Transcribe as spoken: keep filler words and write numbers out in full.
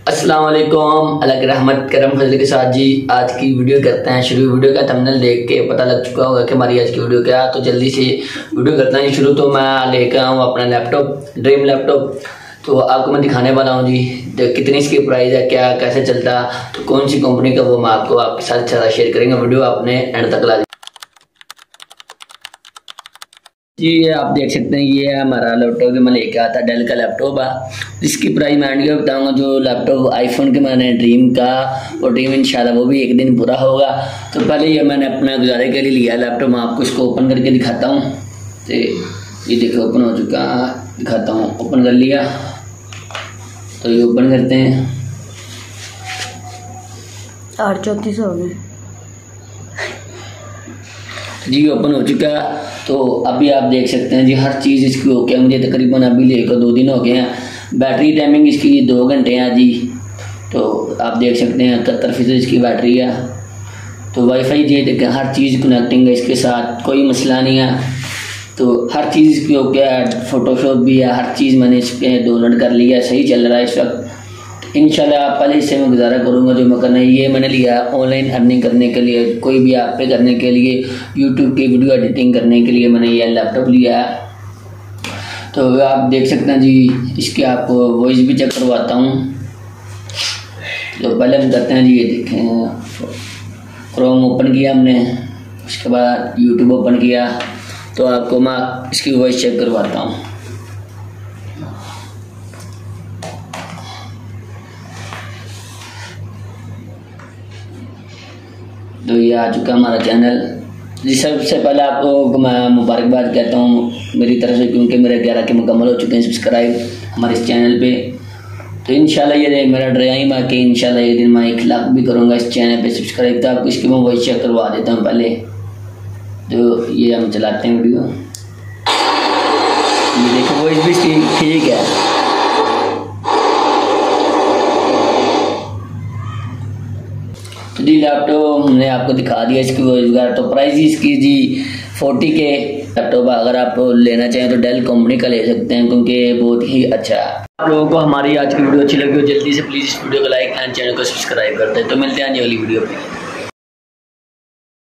अस्सलाम वालेकुम, अलग रहमत करम फजल के साथ जी आज की वीडियो करते हैं शुरू। वीडियो का थंबनेल देख के पता लग चुका होगा कि हमारी आज की वीडियो क्या है, तो जल्दी से वीडियो करते हैं शुरू। तो मैं लेकर आऊँ अपना लैपटॉप, ड्रीम लैपटॉप। तो आपको मैं दिखाने वाला हूँ जी कितनी इसकी प्राइस है, क्या कैसे चलता है, तो कौन सी कंपनी का, वो मैं आपको आपके साथ सारा शेयर करेंगे। वीडियो आपने एंड तक ला जी। ये आप देख सकते हैं, ये है हमारा लैपटॉप जो मैं लेके आया था, डेल का लैपटॉप है। इसकी प्राइस मैं एंड बताऊंगा। जो लैपटॉप आईफोन के मैंने ड्रीम का, और ड्रीम इंशाल्लाह वो भी एक दिन पूरा होगा। तो पहले ये मैंने अपना गुजारे के लिए लिया लैपटॉप, मैं आपको इसको ओपन करके दिखाता हूँ। तो ये देखो ओपन हो चुका, दिखाता हूँ। ओपन कर लिया, तो ये ओपन करते हैं। आठ चौंतीस हो गए जी, ओपन हो चुका। तो अभी आप देख सकते हैं जी हर चीज़ इसकी हो गया। मुझे तकरीबन अभी लेकर दो दिन हो गए हैं। बैटरी टाइमिंग इसकी दो घंटे हैं जी। तो आप देख सकते हैं इकहत्तर फीसद इसकी बैटरी है। तो वाईफाई जी देखें, हर चीज़ कनेक्टिंग है इसके साथ, कोई मसला नहीं है। तो हर चीज़ इसकी हो गया, फोटोशॉप भी है, हर चीज़ मैंने इस पर डाउनलोड कर लिया, सही चल रहा है इस वक्त। इंशाल्लाह पहले इससे मैं गुजारा करूँगा जो मैं करना है। ये मैंने लिया ऑनलाइन अर्निंग करने के लिए, कोई भी ऐप पे करने के लिए, यूट्यूब की वीडियो एडिटिंग करने के लिए मैंने ये लैपटॉप लिया है। तो आप देख सकते हैं जी, इसके आपको वॉइस भी चेक करवाता हूँ। तो पहले हम करते हैं जी, ये देखें क्रोम ओपन किया हमने, उसके बाद यूट्यूब ओपन किया। तो आपको मैं इसकी वॉइस चेक करवाता हूँ। तो ये आ चुका हमारा चैनल जी। सबसे पहले आपको मैं मुबारकबाद कहता हूँ मेरी तरफ से, क्योंकि मेरे ग्यारह के मुकम्मल हो चुके हैं सब्सक्राइब हमारे इस चैनल पे। तो इंशाल्लाह ये मेरा ड्रीम है कि इंशाल्लाह एक दिन मैं एक लाख भी करूँगा इस चैनल पे सब्सक्राइब। तो आपको इसकी मैं वॉइस चेक करवा देता हूँ पहले। तो ये हम चलाते हैं वीडियो, ये देखो वॉइस भी इसकी ठीक है। तो जी लैपटॉप हमने आपको दिखा दिया इसकी रोजगार। तो प्राइस इसकी जी फोर्टी के लैपटॉप अगर आप लेना चाहें तो डेल कंपनी का ले सकते हैं, क्योंकि बहुत ही अच्छा है। आप लोगों को हमारी आज की वीडियो अच्छी लगी हो जल्दी से प्लीज़ इस वीडियो को लाइक एंड चैनल को सब्सक्राइब करते हैं। तो मिलते हैं अगली वीडियो पे।